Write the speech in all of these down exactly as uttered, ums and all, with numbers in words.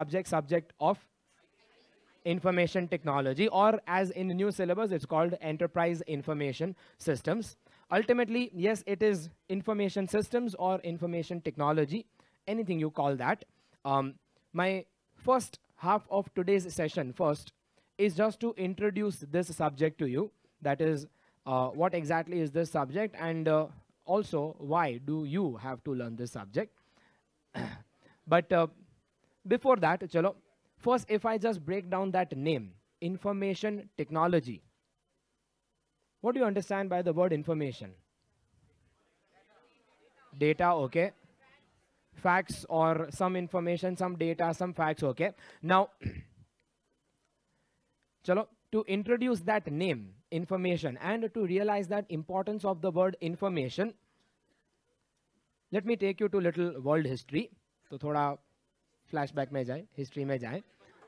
subject subject of information technology, or as in new syllabus, it's called enterprise information systems. Ultimately, yes, it is information systems or information technology, anything you call that. Um, my first half of today's session first is just to introduce this subject to you. That is, uh, what exactly is this subject, and uh, also why do you have to learn this subject. But uh, before that, chalo, first if I just break down that name, information technology. What do you understand by the word information? Data, okay. Facts or some information, some data, some facts, okay. Now, chalo, to introduce that name, information, and to realize that importance of the word information, let me take you to little world history. तो थोड़ा flashback में जाए, history में जाए.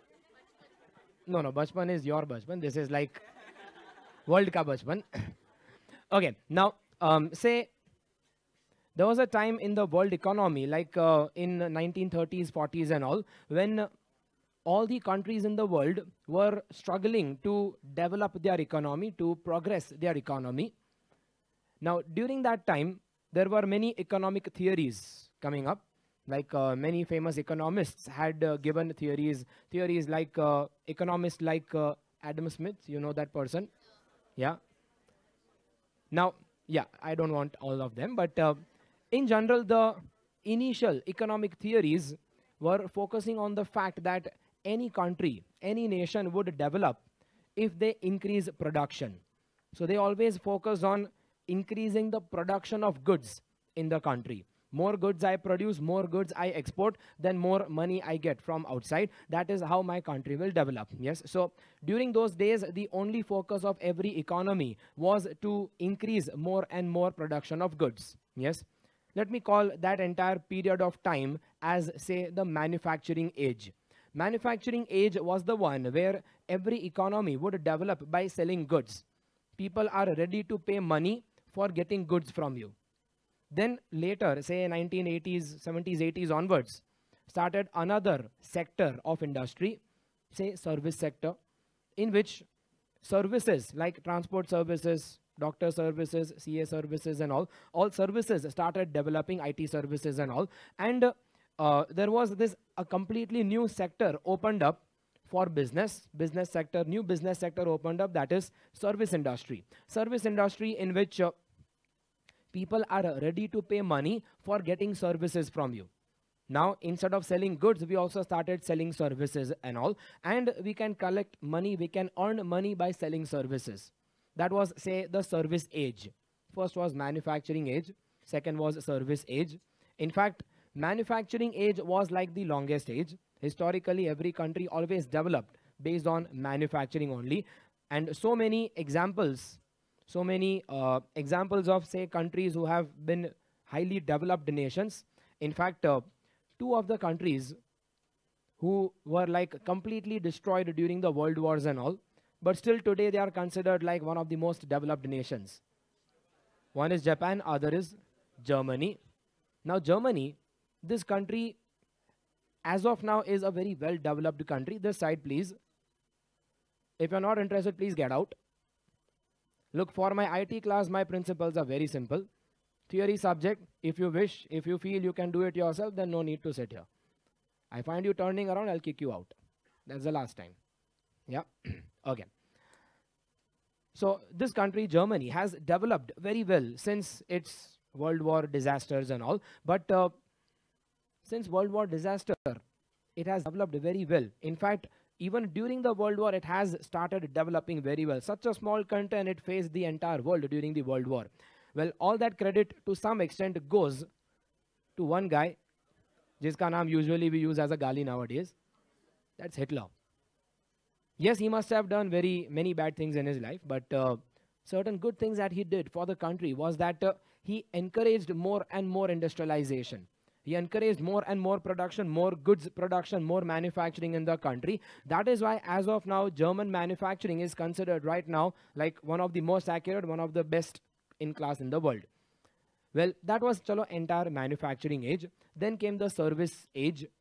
No, no, bachpan is your bachpan. This is like world ka bachpan. Okay, now um, say there was a time in the world economy, like uh, in nineteen thirties, forties and all, when all the countries in the world were struggling to develop their economy, to progress their economy. Now, during that time, there were many economic theories coming up. Like uh, many famous economists had uh, given theories, theories like uh, economists like uh, Adam Smith, you know that person? Yeah. Now, yeah, I don't want all of them, but uh, in general, the initial economic theories were focusing on the fact that any country, any nation would develop if they increase production. So they always focus on increasing the production of goods in the country. More goods I produce, more goods I export, then more money I get from outside. That is how my country will develop. Yes. So during those days, the only focus of every economy was to increase more and more production of goods. Yes. Let me call that entire period of time as, say, the manufacturing age. Manufacturing age was the one where every economy would develop by selling goods. People are ready to pay money for getting goods from you. Then later, say nineteen eighties, seventies, eighties onwards, started another sector of industry, say service sector, in which services like transport services, doctor services, C A services and all, all services started developing, I T services and all. And uh, there was this a completely new sector opened up for business, business sector, new business sector opened up, that is service industry. Service industry in which uh, people are ready to pay money for getting services from you. Now, instead of selling goods, we also started selling services and all. And we can collect money, we can earn money by selling services. That was, say, the service age. First was manufacturing age. Second was service age. In fact, manufacturing age was like the longest age. Historically, every country always developed based on manufacturing only. And so many examples So many uh, examples of, say, countries who have been highly developed nations. In fact, uh, two of the countries who were like completely destroyed during the world wars and all, but still today they are considered like one of the most developed nations. One is Japan, other is Germany. Now, Germany, this country, as of now, is a very well developed country. This side, please. If you're not interested, please get out. Look, for my I T class, my principles are very simple. Theory subject, if you wish, if you feel you can do it yourself, then no need to sit here. I find you turning around, I'll kick you out. That's the last time. Yeah, okay. So this country, Germany, has developed very well since its World War disasters and all. But uh, since World War disaster, it has developed very well. In fact, even during the World War, it has started developing very well. Such a small country and it faced the entire world during the World War. Well, all that credit to some extent goes to one guy, jiska naam usually we use as a gali nowadays. That's Hitler. Yes, he must have done very many bad things in his life, but uh, certain good things that he did for the country was that uh, he encouraged more and more industrialization. He encouraged more and more production, more goods production, more manufacturing in the country. That is why, as of now, German manufacturing is considered right now like one of the most accurate, one of the best in class in the world. Well, that was chalo entire manufacturing age. Then came the service age.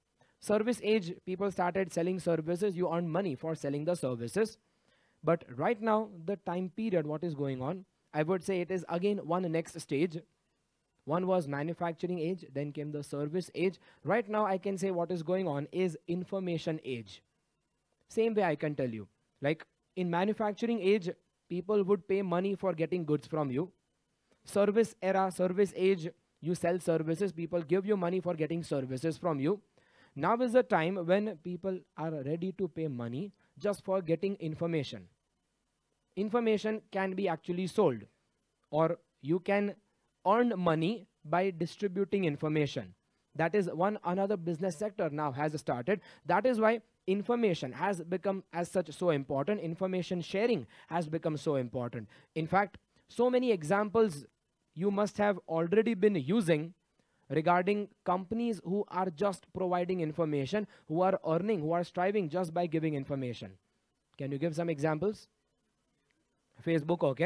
Service age, people started selling services. You earn money for selling the services. But right now, the time period, what is going on, I would say it is again one next stage. One was manufacturing age, then came the service age. Right now, I can say what is going on is information age. Same way I can tell you. Like in manufacturing age, people would pay money for getting goods from you. Service era, service age, you sell services, people give you money for getting services from you. Now is the time when people are ready to pay money just for getting information. Information can be actually sold, or you can earn money by distributing information. That is one another business sector now has started. That is why information has become as such so important. Information sharing has become so important. In fact, so many examples you must have already been using regarding companies who are just providing information, who are earning, who are striving just by giving information. Can you give some examples? Facebook, okay.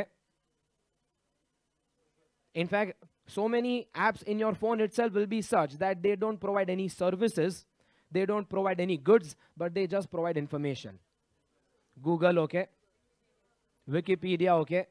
In fact, so many apps in your phone itself will be such that they don't provide any services, they don't provide any goods, but they just provide information. Google, okay. Wikipedia, okay.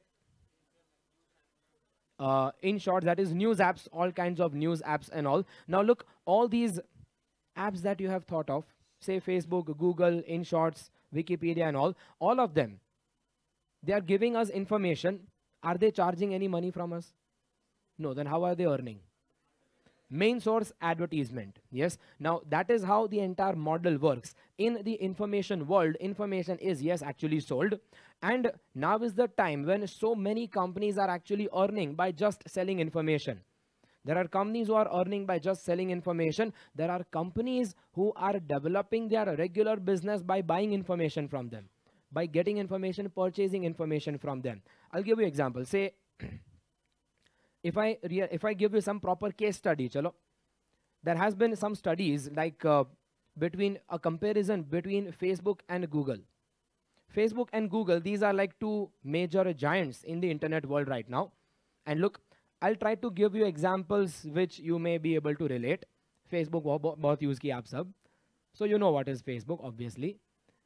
Uh, in short, that is news apps, all kinds of news apps and all. Now look, all these apps that you have thought of, say Facebook, Google, in shorts, Wikipedia and all, all of them, they are giving us information. Are they charging any money from us? No, then how are they earning? Main source, advertisement. Yes. Now that is how the entire model works. In the information world, information is, yes, actually sold. And now is the time when so many companies are actually earning by just selling information. There are companies who are earning by just selling information. There are companies who are developing their regular business by buying information from them, by getting information, purchasing information from them. I'll give you an example. Say, if I if I give you some proper case study, chalo, there has been some studies like uh, between a comparison between Facebook and Google. Facebook and Google, these are like two major giants in the internet world right now. And look, I'll try to give you examples which you may be able to relate. Facebook bahut use ki aap sab. So you know what is Facebook, obviously.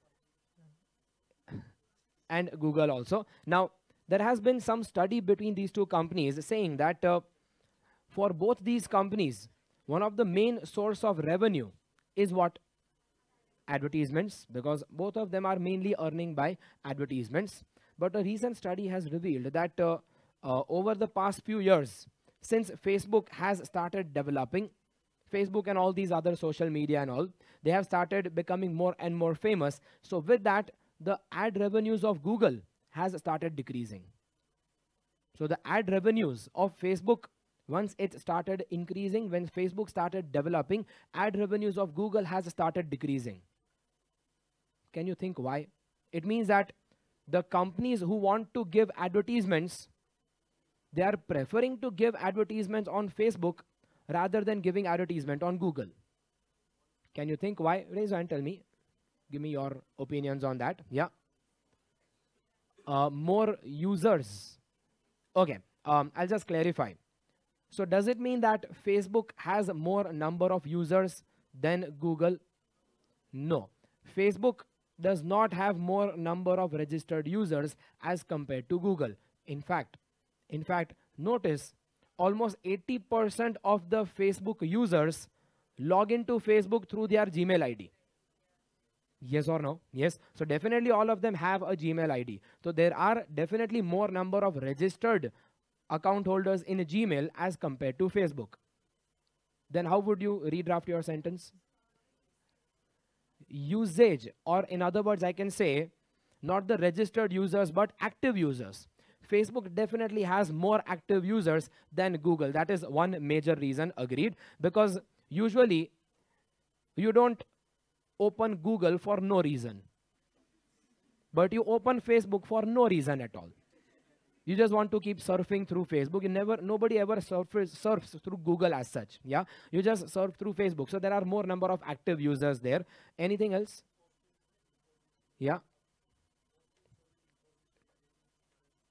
And Google also. Now, there has been some study between these two companies saying that uh, for both these companies, one of the main source of revenue is what? Advertisements, because both of them are mainly earning by advertisements. But a recent study has revealed that uh, uh, over the past few years, since Facebook has started developing, Facebook and all these other social media and all, they have started becoming more and more famous. So with that, the ad revenues of Google has started decreasing. So the ad revenues of Facebook, once it started increasing, when Facebook started developing, ad revenues of Google has started decreasing. Can you think why? It means that the companies who want to give advertisements, they are preferring to give advertisements on Facebook rather than giving advertisement on Google. Can you think why? Raise your hand, tell me. Give me your opinions on that. Yeah. Uh, more users. Okay, um, I'll just clarify. So does it mean that Facebook has more number of users than Google? No. Facebook does not have more number of registered users as compared to Google. In fact, in fact, notice almost eighty percent of the Facebook users log into Facebook through their Gmail I D. Yes or no? Yes. So definitely all of them have a Gmail I D. So there are definitely more number of registered account holders in Gmail as compared to Facebook. Then how would you redraft your sentence? Usage, or in other words, I can say not the registered users, but active users. Facebook definitely has more active users than Google. That is one major reason, agreed, because usually you don't open Google for no reason, but you open Facebook for no reason at all. You just want to keep surfing through Facebook. You never, nobody ever surfs, surfs through Google as such. Yeah, you just surf through Facebook. So there are more number of active users there. Anything else? Yeah.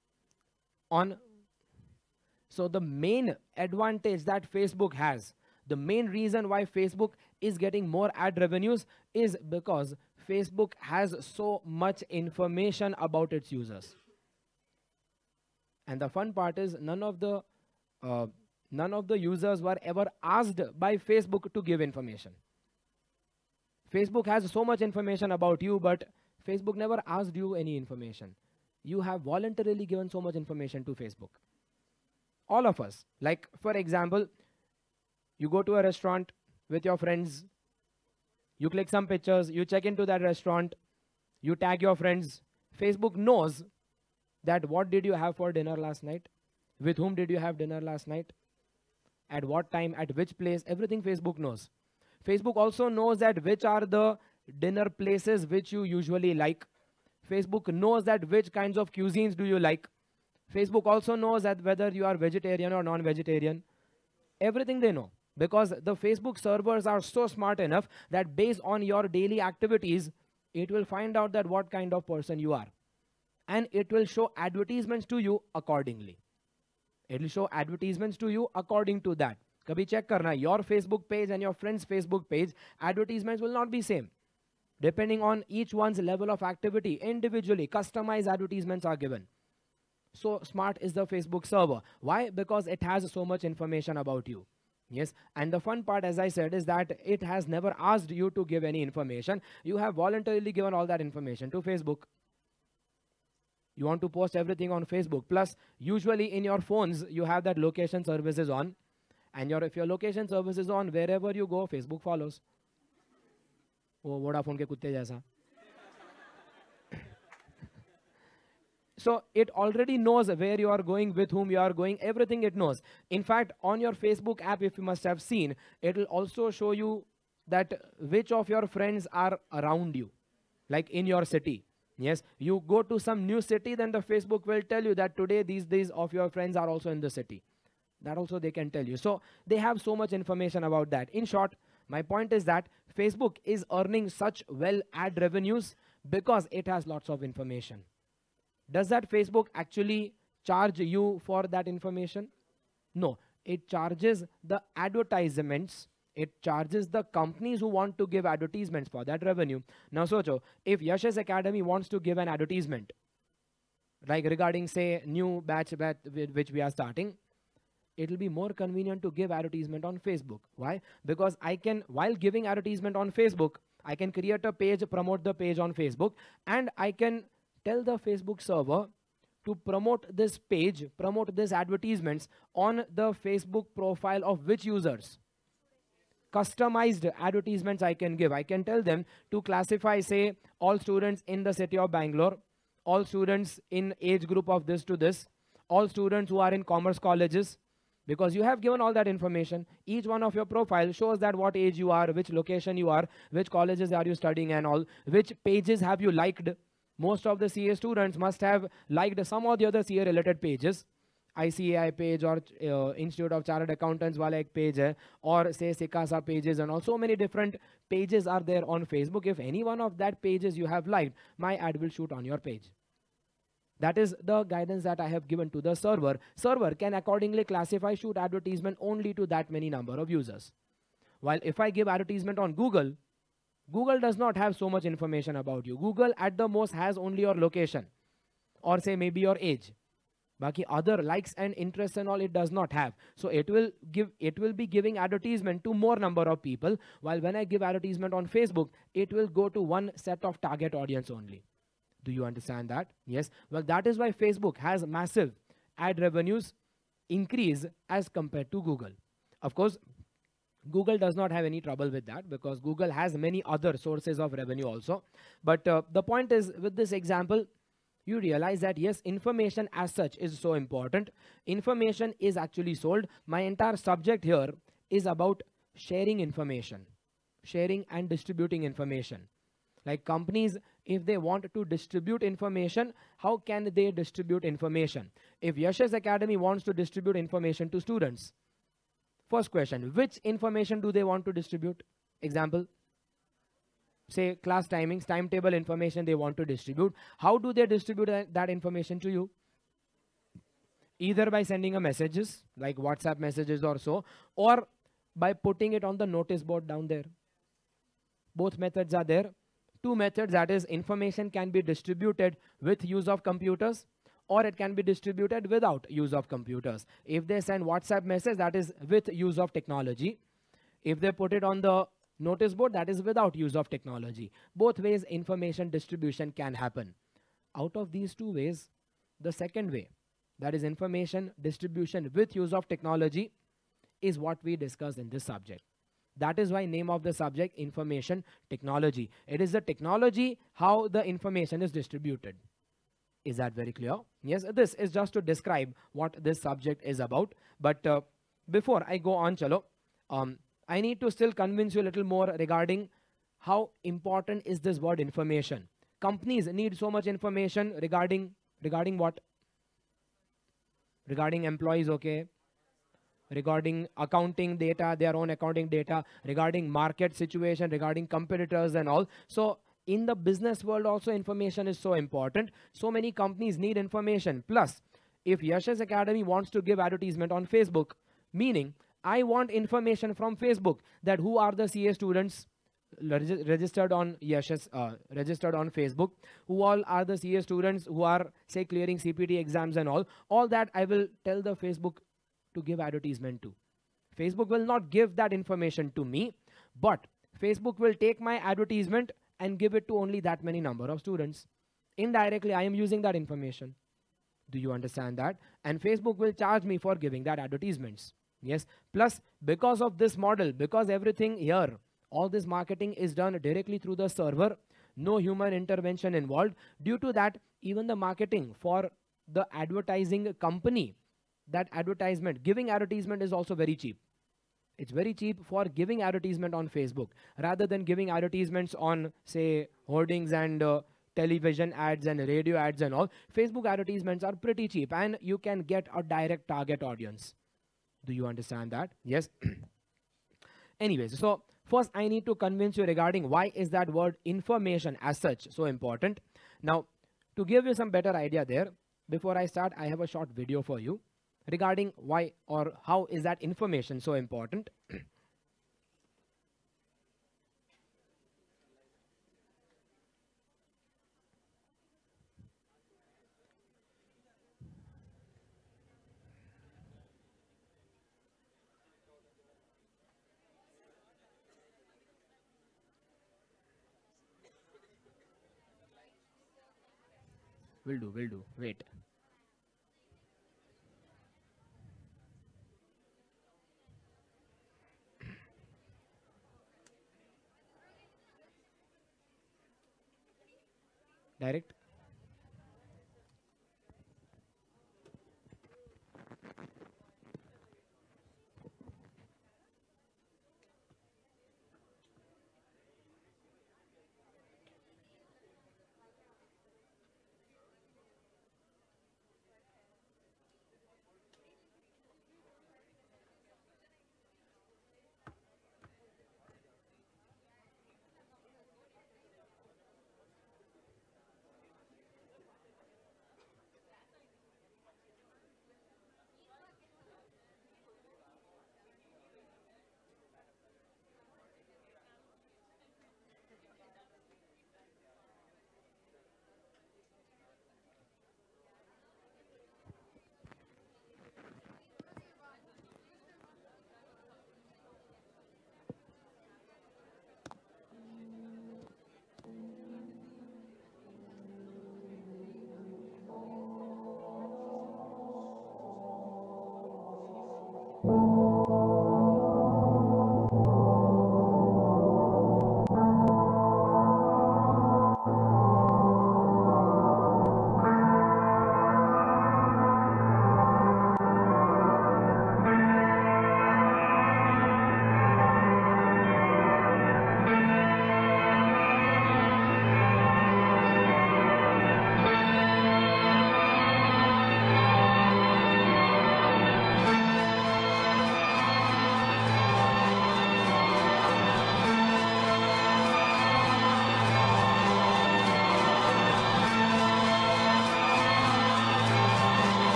On. So the main advantage that Facebook has, The main reason why Facebook is getting more ad revenues is because Facebook has so much information about its users. And the fun part is none of the uh, none of the users were ever asked by Facebook to give information. Facebook has so much information about you, but Facebook never asked you any information. You have voluntarily given so much information to Facebook. All of us. Like, for example, you go to a restaurant with your friends, you click some pictures, you check into that restaurant, you tag your friends. Facebook knows that what did you have for dinner last night, with whom did you have dinner last night, at what time, at which place, everything Facebook knows. Facebook also knows that which are the dinner places which you usually like. Facebook knows that which kinds of cuisines do you like. Facebook also knows that whether you are vegetarian or non-vegetarian. Everything they know. Because the Facebook servers are so smart enough that based on your daily activities, it will find out that what kind of person you are. And it will show advertisements to you accordingly. It will show advertisements to you according to that. Kabhi check karna, your Facebook page and your friend's Facebook page, advertisements will not be same. Depending on each one's level of activity, individually, customized advertisements are given. So smart is the Facebook server. Why? Because it has so much information about you. Yes, and the fun part, as I said, is that it has never asked you to give any information. You have voluntarily given all that information to Facebook. You want to post everything on Facebook. Plus, usually in your phones, you have that location services on. And your, if your location service is on, wherever you go, Facebook follows. Oh, Vodafone ke kutte jaisa. So it already knows where you are going, with whom you are going, everything it knows. In fact, on your Facebook app, if you must have seen, it will also show you that which of your friends are around you, like in your city. Yes, you go to some new city, then the Facebook will tell you that today these days of your friends are also in the city. That also they can tell you. So they have so much information about that. In short, my point is that Facebook is earning such well ad revenues because it has lots of information. Does that Facebook actually charge you for that information? No, it charges the advertisements. It charges the companies who want to give advertisements for that revenue. Now, socho, if Yasha's Academy wants to give an advertisement, like regarding, say, new batch, batch which we are starting, it will be more convenient to give advertisement on Facebook. Why? Because I can, while giving advertisement on Facebook, I can create a page, promote the page on Facebook, and I can tell the Facebook server to promote this page, promote these advertisements on the Facebook profile of which users. Customized advertisements I can give. I can tell them to classify, say, all students in the city of Bangalore, all students in age group of this to this, all students who are in commerce colleges, because you have given all that information. Each one of your profile shows that what age you are, which location you are, which colleges are you studying and all, which pages have you liked. Most of the C A students must have liked some or the other C A related pages. I C A I page or uh, Institute of Chartered Accountants wala ek page hai, or say Sikasa pages, and also many different pages are there on Facebook. If any one of that pages you have liked, my ad will shoot on your page. That is the guidance that I have given to the server. Server can accordingly classify, shoot advertisement only to that many number of users. While if I give advertisement on Google, Google does not have so much information about you. Google at the most has only your location, or say maybe your age. Baki other likes and interests and all it does not have. So it will give, it will be giving advertisement to more number of people. While when I give advertisement on Facebook, it will go to one set of target audience only. Do you understand that? Yes. Well, that is why Facebook has massive ad revenues increase as compared to Google. Of course, Google does not have any trouble with that because Google has many other sources of revenue also. But uh, the point is, with this example, you realize that yes, information as such is so important. Information is actually sold. My entire subject here is about sharing information, sharing and distributing information. Like companies, if they want to distribute information, how can they distribute information? If Yasha's Academy wants to distribute information to students, first question, which information do they want to distribute? Example, say class timings, timetable information they want to distribute. How do they distribute that, that information to you? Either by sending a messages, like WhatsApp messages or so, or By putting it on the notice board down there. Both methods are there. Two methods, that is, information can be distributed with use of computers, or it can be distributed without use of computers. If they send WhatsApp message, that is with use of technology. If they put it on the notice board, that is without use of technology. Both ways information distribution can happen. Out of these two ways, the second way, that is information distribution with use of technology, is what we discussed in this subject. That is why name of the subject information technology. It is the technology how the information is distributed. Is that very clear? Yes, this is just to describe what this subject is about. But uh, before I go on, chalo, um, I need to still convince you a little more regarding how important is this word information. Companies need so much information regarding regarding what? Regarding employees, okay? Regarding accounting data, their own accounting data, regarding market situation, regarding competitors and all. So in the business world also information is so important. So many companies need information. Plus, if Yashas Academy wants to give advertisement on Facebook, meaning I want information from Facebook that who are the C A students reg registered on Yashas, uh, registered on Facebook, who all are the C A students who are, say, clearing C P T exams and all. All that I will tell the Facebook to give advertisement to. Facebook will not give that information to me, but Facebook will take my advertisement and give it to only that many number of students. Indirectly, I am using that information. Do you understand that? And Facebook will charge me for giving that advertisements. Yes. Plus, because of this model, because everything here, all this marketing is done directly through the server, no human intervention involved. Due to that, even the marketing for the advertising company, that advertisement, giving advertisement is also very cheap. It's very cheap for giving advertisement on Facebook rather than giving advertisements on, say, hoardings and uh, television ads and radio ads and all. Facebook advertisements are pretty cheap and you can get a direct target audience. Do you understand that? Yes. Anyways, so first I need to convince you regarding why is that word information as such so important. Now, to give you some better idea there, before I start, I have a short video for you regarding why or how is that information so important. Will do, will do. Wait. Direct.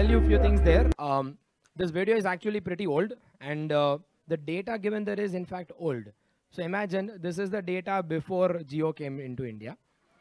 tell you a few things there. Um, this video is actually pretty old, and uh, the data given there is in fact old. So imagine this is the data before Jio came into India.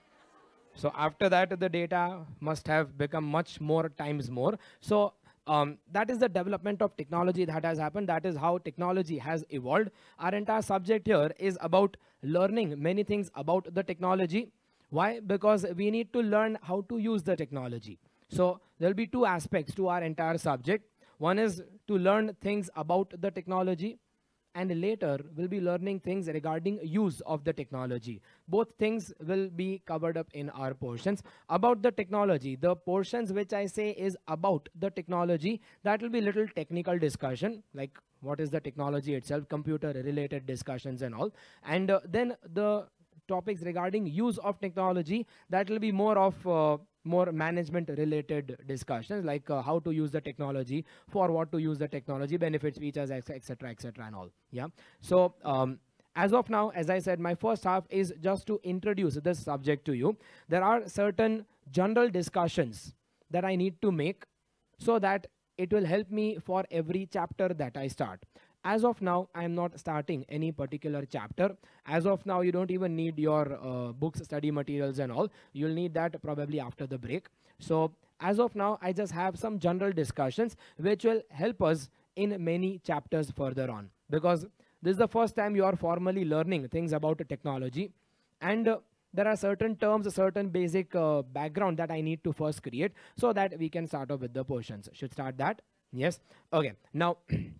So after that, the data must have become much more times more. So um, that is the development of technology that has happened. That is how technology has evolved. Our entire subject here is about learning many things about the technology. Why? Because we need to learn how to use the technology. So there will be two aspects to our entire subject. One is to learn things about the technology, and later we'll be learning things regarding use of the technology. Both things will be covered up in our portions. About the technology, the portions which I say is about the technology, that will be little technical discussion, like what is the technology itself, computer related discussions and all. And uh, then the topics regarding use of technology, that will be more of uh, more management related discussions, like uh, how to use the technology, for what to use the technology, benefits, features, etc, etc and all. Yeah. So um, as of now, as I said, my first half is just to introduce this subject to you. There are certain general discussions that I need to make so that it will help me for every chapter that I start. As of now, I am not starting any particular chapter. As of now, you don't even need your uh, books, study materials and all. You'll need that probably after the break. So as of now, I just have some general discussions which will help us in many chapters further on. Because this is the first time you are formally learning things about technology. And uh, there are certain terms, a certain basic uh, background that I need to first create so that we can start off with the portions. Should start that? Yes? Okay. Now,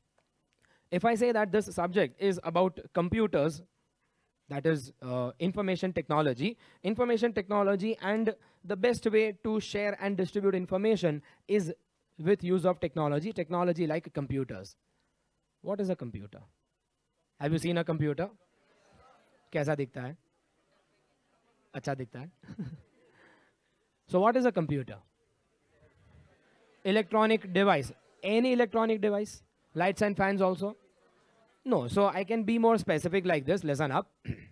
if I say that this subject is about computers, that is uh, information technology, information technology, and the best way to share and distribute information is with use of technology, technology like computers. What is a computer? Have you seen a computer? कैसा दिखता है? अच्छा दिखता है? So what is a computer? Electronic device. Any electronic device? Lights and fans also? No, so I can be more specific like this. Listen up.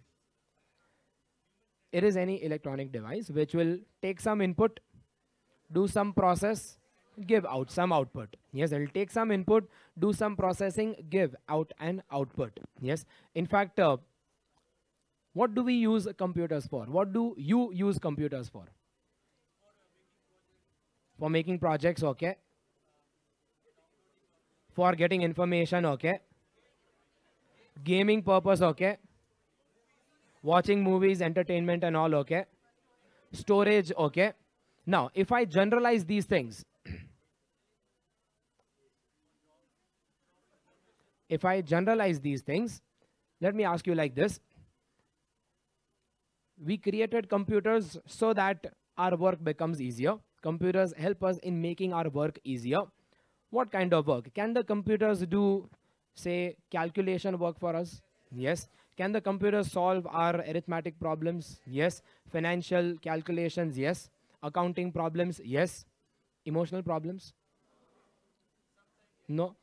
It is any electronic device which will take some input, do some process, give out some output. Yes, it will take some input, do some processing, give out an output. Yes, in fact, uh, what do we use computers for? What do you use computers for? For making projects, okay. For getting information, okay. Gaming purpose, okay. Watching movies, entertainment and all, okay. Storage, okay. Now, if I generalize these things, if I generalize these things, let me ask you like this. We created computers so that our work becomes easier. Computers help us in making our work easier. What kind of work? Can the computers do, say, calculation work for us? Yes. Can the computers solve our arithmetic problems? Yes. Financial calculations? Yes. Accounting problems? Yes. Emotional problems? No.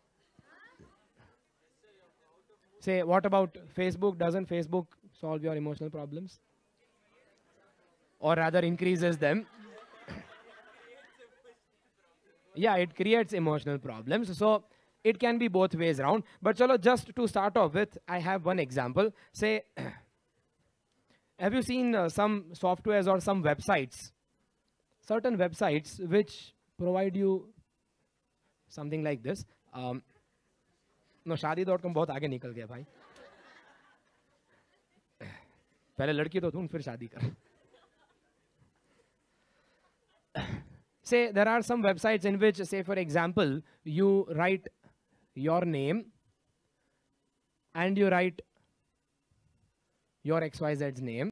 Say, what about Facebook? Doesn't Facebook solve your emotional problems? Or rather increases them? Yeah, it creates emotional problems. So it can be both ways around. But chalo, just to start off with, I have one example. Say, have you seen uh, some softwares or some websites? Certain websites which provide you something like this. Um, no, Shaadi dot com बहुत आगे निकल गया भाई. पहले लड़की तो ढूंढ फिर शादी कर. Say there are some websites in which, say for example, you write your name and you write your X Y Z's name.